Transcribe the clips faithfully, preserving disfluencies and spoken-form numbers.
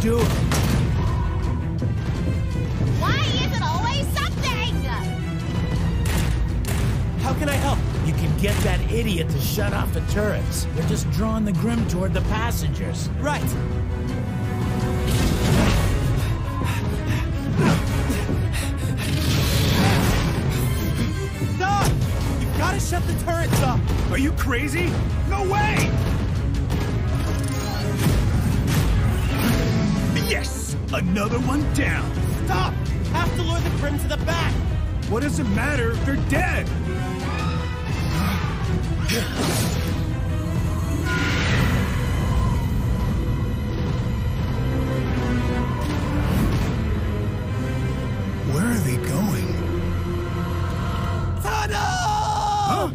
doing? Why is it always something? How can I help? You can get that idiot to shut off the turrets. They're just drawing the Grim toward the passengers. Right. Stop! You've got to shut the turrets off. Are you crazy? No way! Yes! Another one down! Stop! Have to lure the Grim to the back. What does it matter? They're dead! Where are they going? Tunnel! Huh?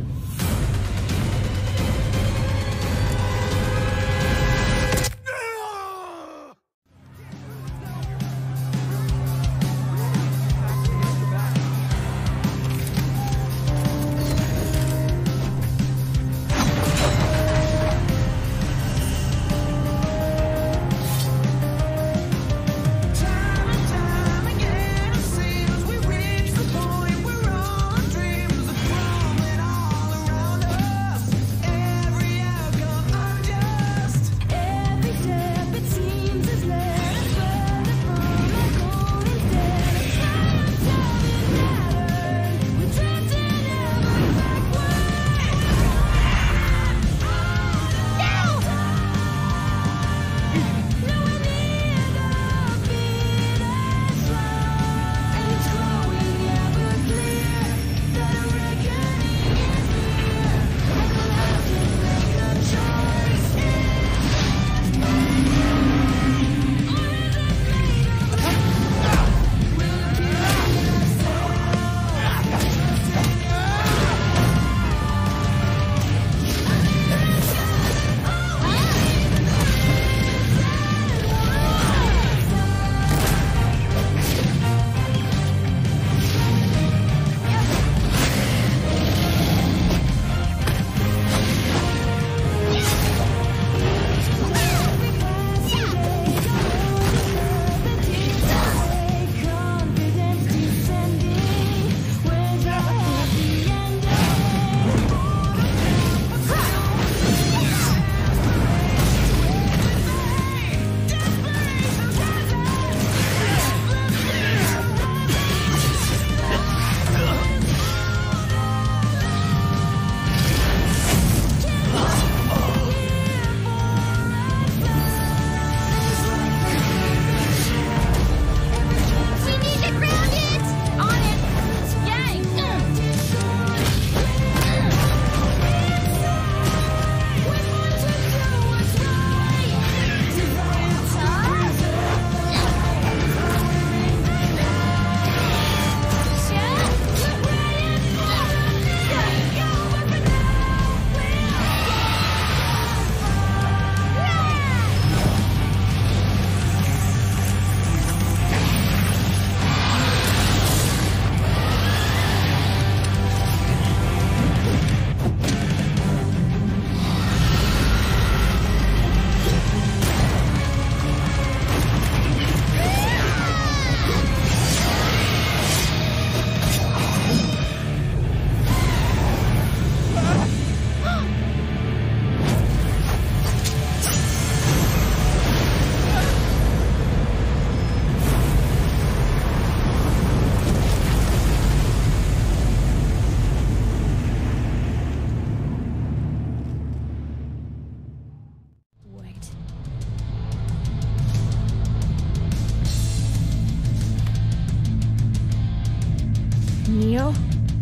Neo?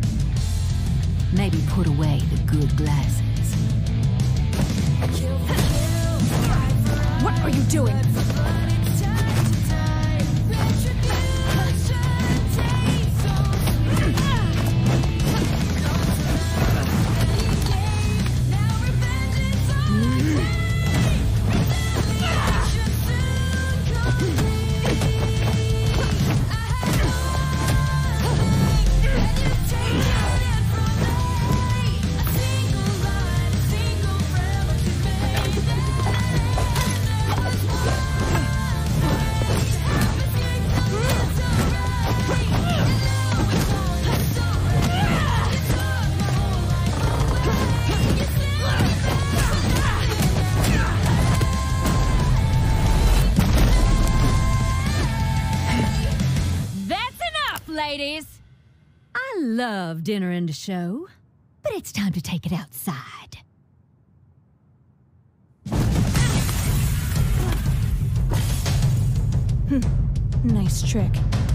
Maybe put away the good glasses. What are you doing? ladies. I love dinner and a show, but it's time to take it outside. Hmm. Nice trick.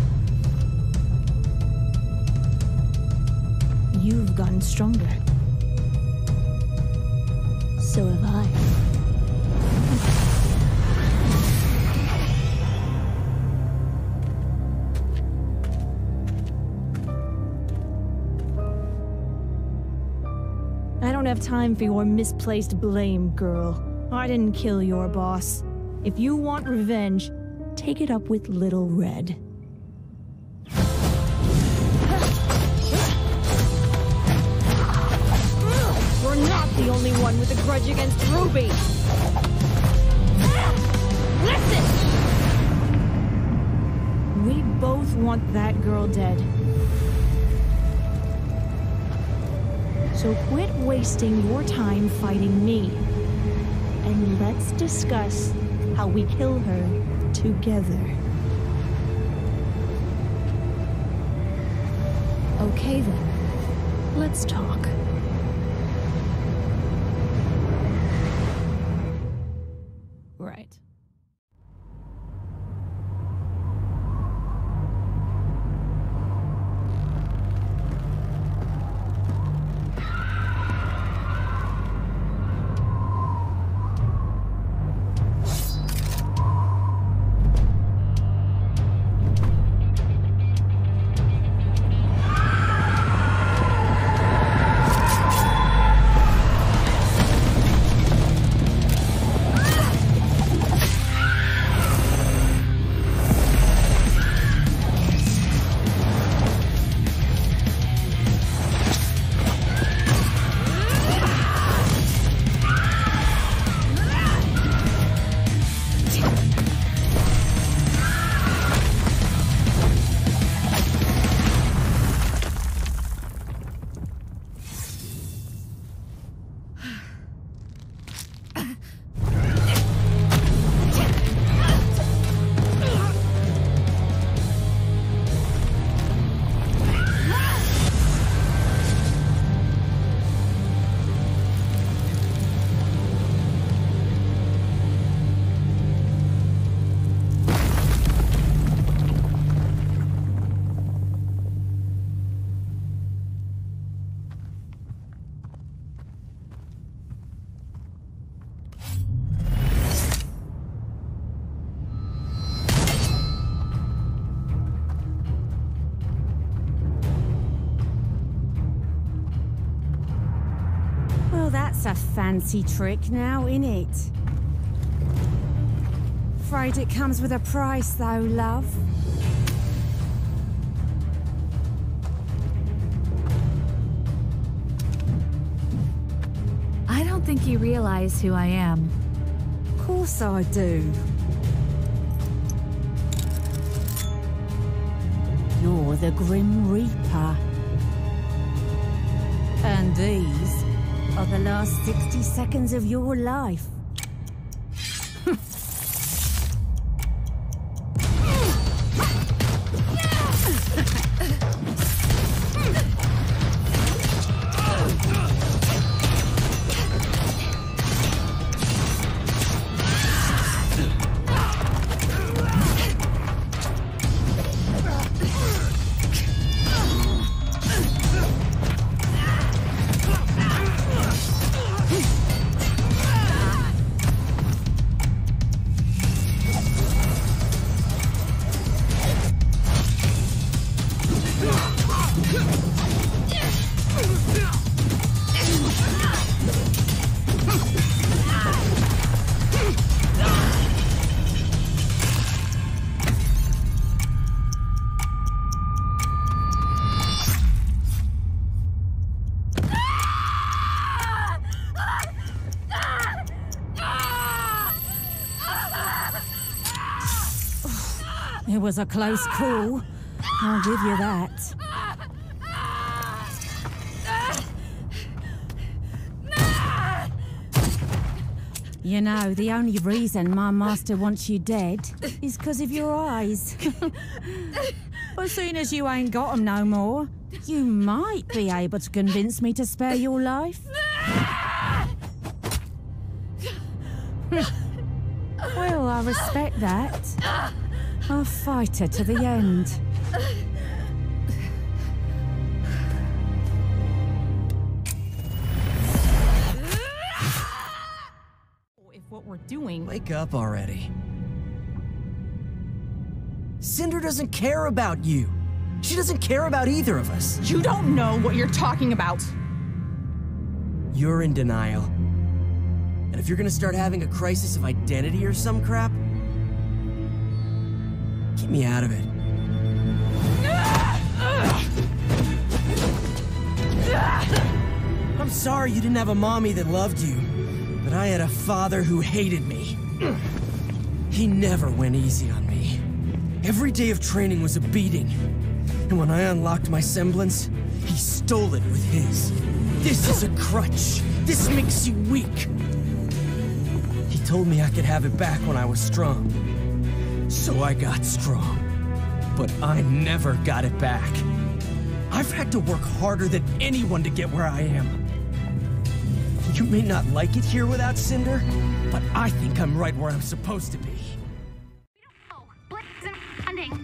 You've gotten stronger. So have I. I don't have time for your misplaced blame, girl. I didn't kill your boss. If you want revenge, take it up with Little Red. We're not the only one with a grudge against Ruby! Listen! We both want that girl dead. So quit wasting your time fighting me. And let's discuss how we kill her together. Okay then, let's talk. Right. That's a fancy trick now, innit? Afraid it comes with a price though, love. I don't think you realize who I am. Of course I do. You're the Grim Reaper. And these are the last sixty seconds of your life. It was a close call. I'll give you that. You know, the only reason my master wants you dead is because of your eyes. As soon as you ain't got 'em no more, you might be able to convince me to spare your life. Well, I respect that. I'll fight her to the end. If what we're doing... Wake up already. Cinder doesn't care about you. She doesn't care about either of us. You don't know what you're talking about. You're in denial. And if you're gonna start having a crisis of identity or some crap, keep me out of it. I'm sorry you didn't have a mommy that loved you, but I had a father who hated me. He never went easy on me. Every day of training was a beating. And when I unlocked my semblance, he stole it with his. This is a crutch. This makes you weak. He told me I could have it back when I was strong. So I got strong. But I never got it back. I've had to work harder than anyone to get where I am. You may not like it here without Cinder, but I think I'm right where I'm supposed to be. Oh, Blitz and funding.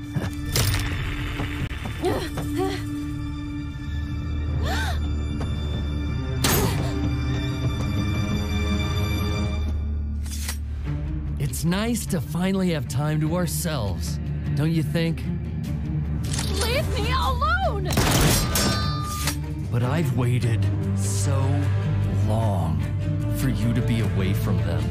It's nice to finally have time to ourselves, don't you think? Leave me alone! But I've waited so long for you to be away from them.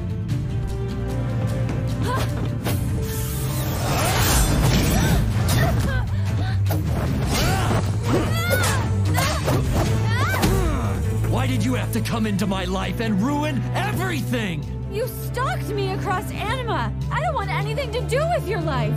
Why did you have to come into my life and ruin everything? You stalked me across Anima! I don't want anything to do with your life!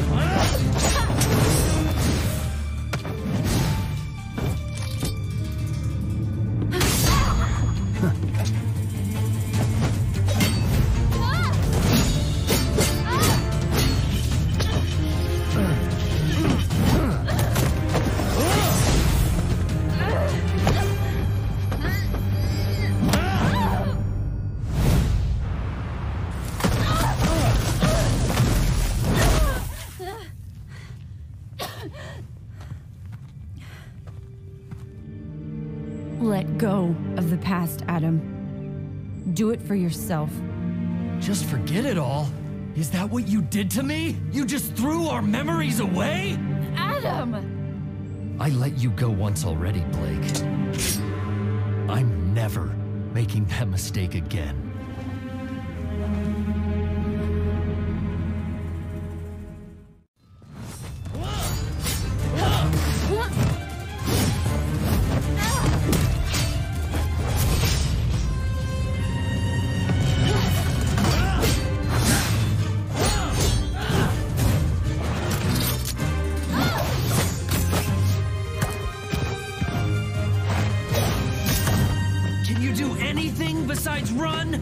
Let go of the past, Adam. Do it for yourself. Just forget it all? Is that what you did to me? You just threw our memories away? Adam! I let you go once already, Blake. I'm never making that mistake again. Besides run?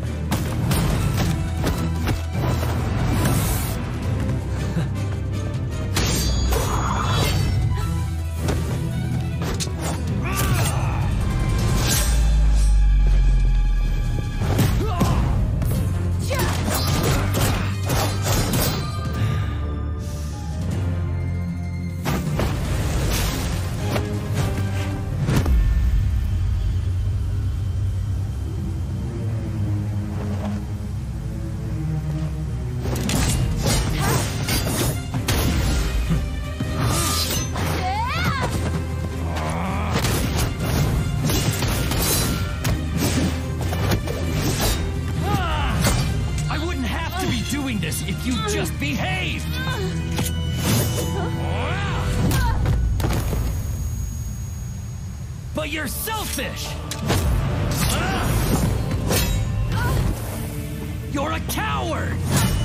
If you just behaved! But you're selfish! You're a coward!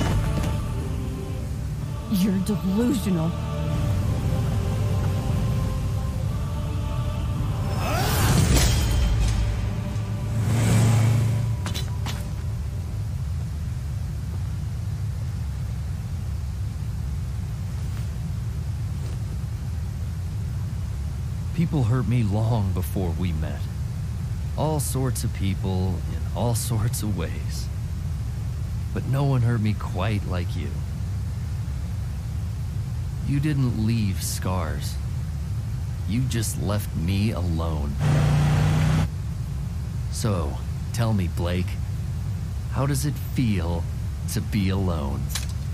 You're delusional. People hurt me long before we met. All sorts of people in all sorts of ways. But no one hurt me quite like you. You didn't leave scars. You just left me alone. So, tell me, Blake, how does it feel to be alone?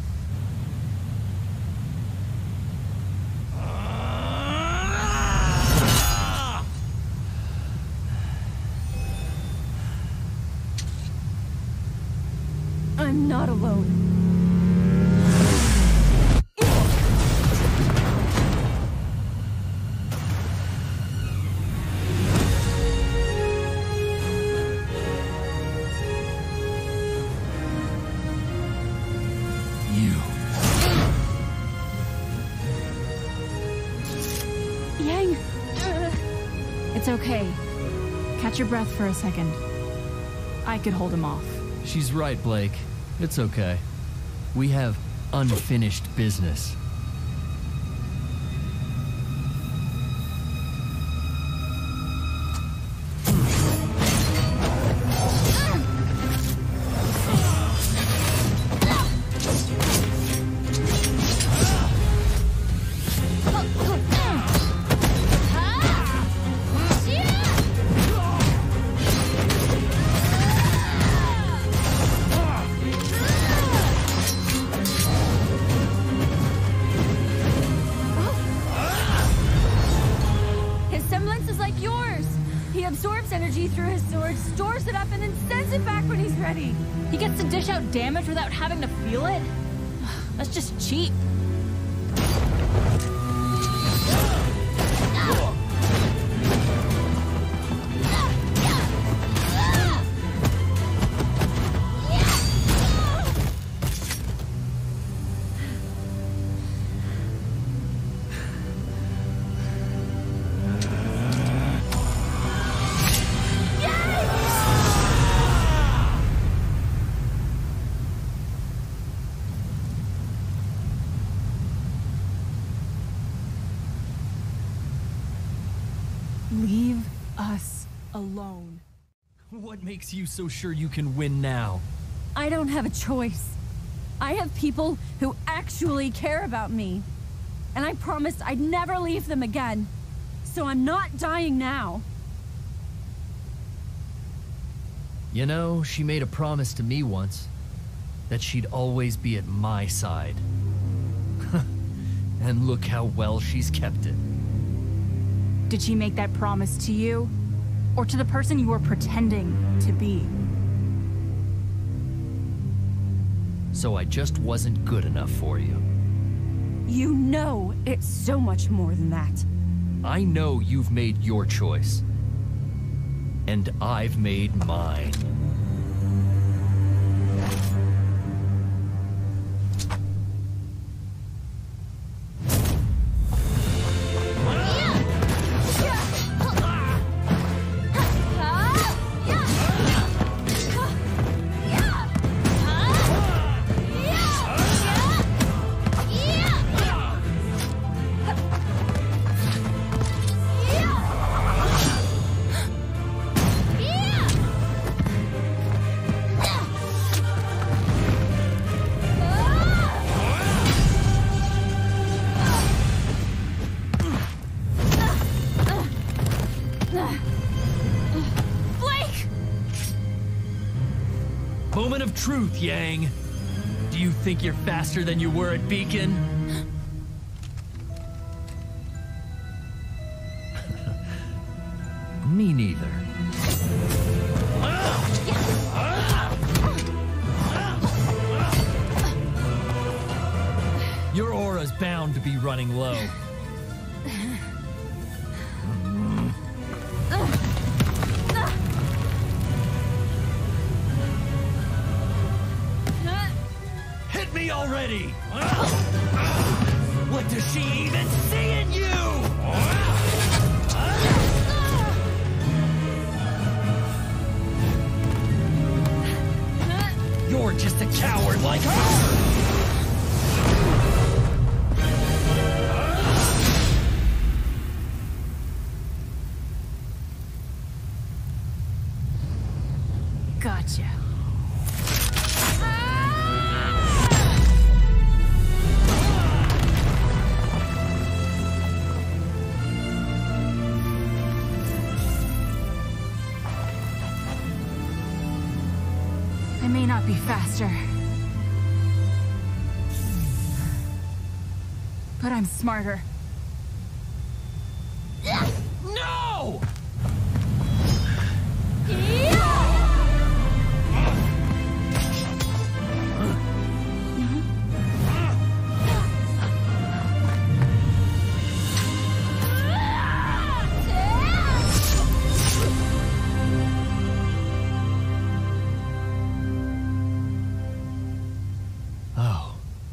I'm not alone. You. Yang! Uh, it's okay. Catch your breath for a second. I could hold him off. She's right, Blake. It's okay. We have unfinished business. Through his sword, stores it up, and then sends it back when he's ready. He gets to dish out damage without having to feel it? That's just cheap. Leave us alone. What makes you so sure you can win now? I don't have a choice. I have people who actually care about me. And I promised I'd never leave them again. So I'm not dying now. You know, she made a promise to me once. That she'd always be at my side. And look how well she's kept it. Did she make that promise to you? Or to the person you were pretending to be? So I just wasn't good enough for you. You know it's so much more than that. I know you've made your choice. And I've made mine. Moment of truth, Yang. Do you think you're faster than you were at Beacon? Me neither. Your aura's bound to be running low. Hit me already! What does she even see in you? You're just a coward like her! faster. But I'm smarter. No! Oh.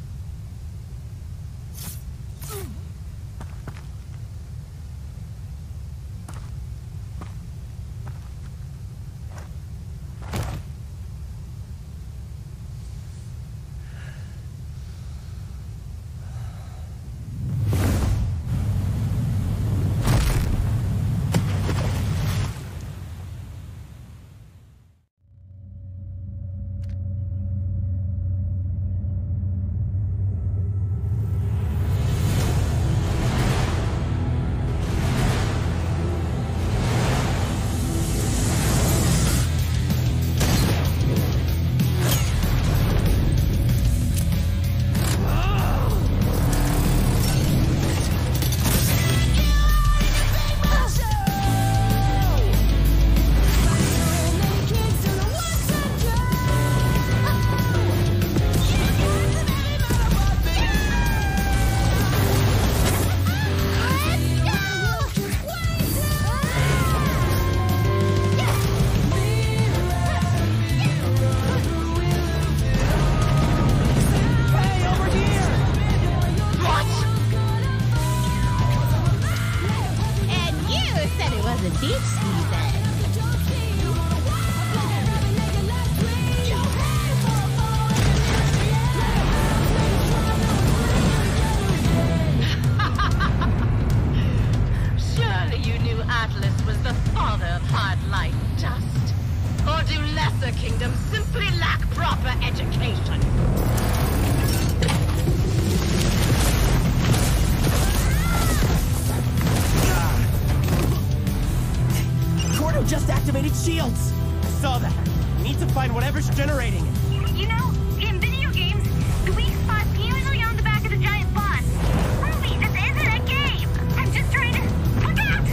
Just activated shields! I saw that. Need to find whatever's generating it. You know, in video games, the weak spot's usually on the back of the giant boss. Ruby, this isn't a game! I'm just trying to... Look out!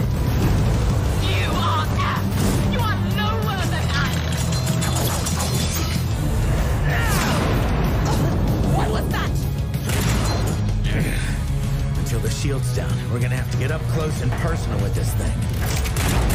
You are F! You are lower than I! What was that? Until the shield's down, we're gonna have to get up close and personal with this thing.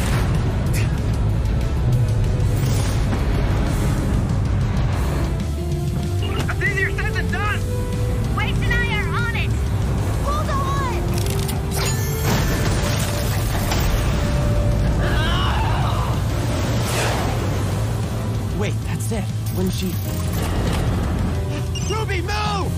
When she... Ruby, move!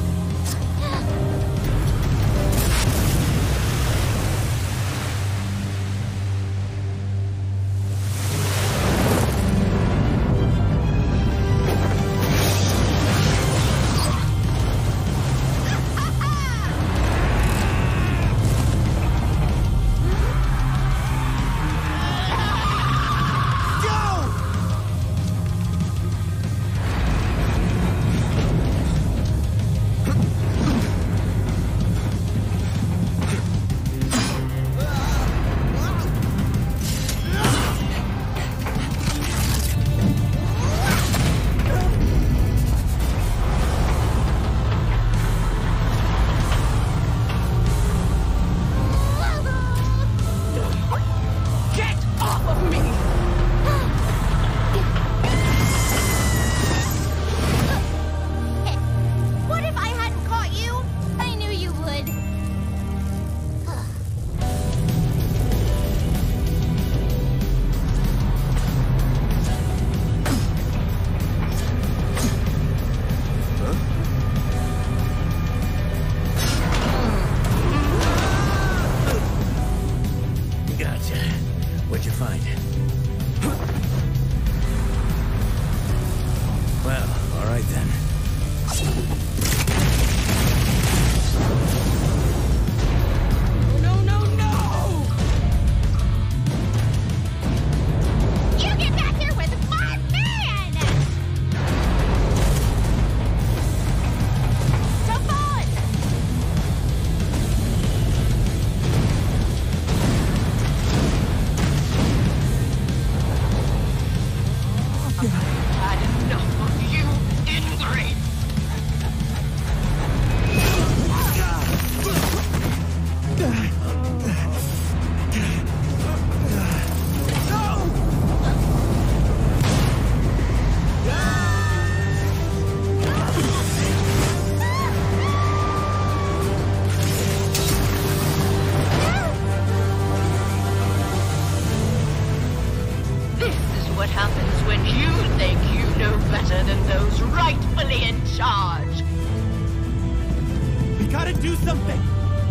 gotta do something!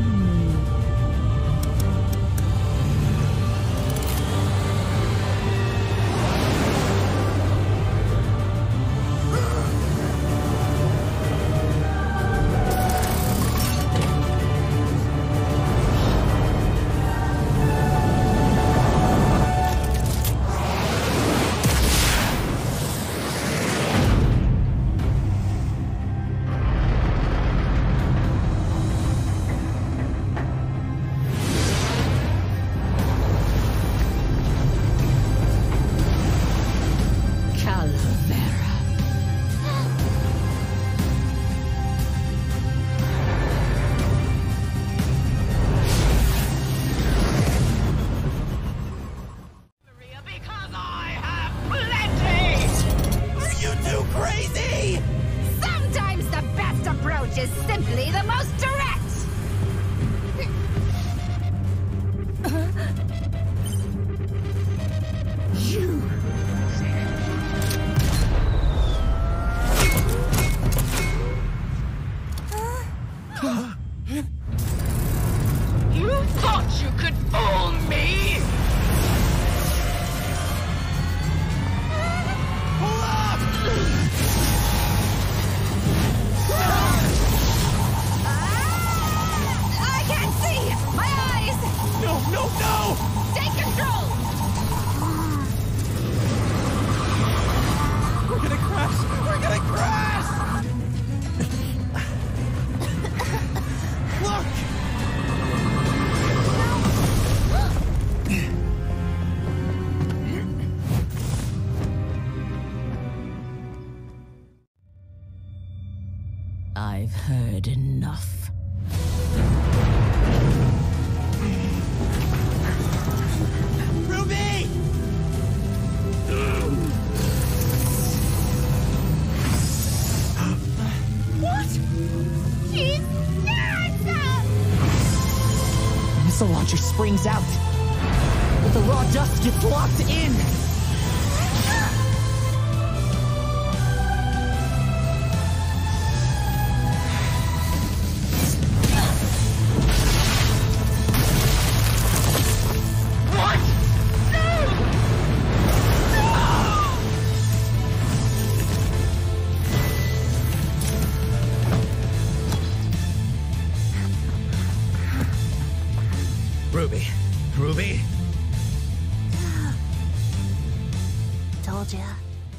Is simply the most direct! You! You thought you could fool me? Pull up! No, no, no! Take control! We're gonna crash! We're gonna crash! Look! I've heard enough. The launcher springs out, but the raw dust gets locked in. What? Ruby. Ruby? Told ya.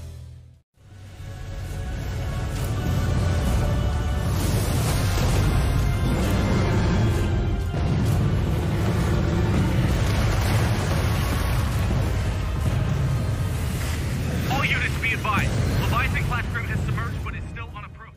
All units be advised. Leviathan-class cruise has submerged, but is still on approach.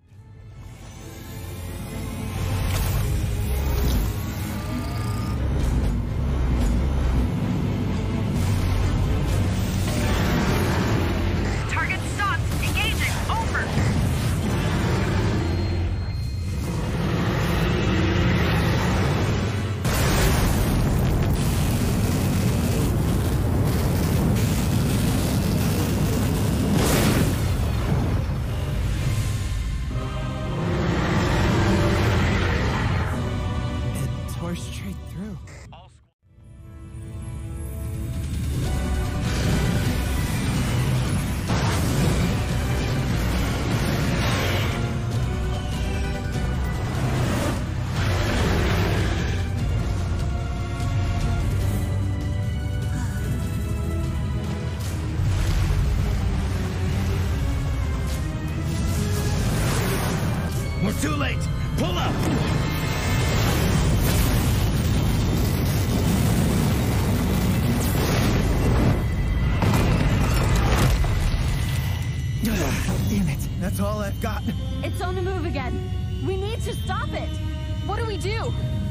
Straight through. We're too late! Pull up! Damn it, that's all I've got. It's on the move again. We need to stop it. What do we do?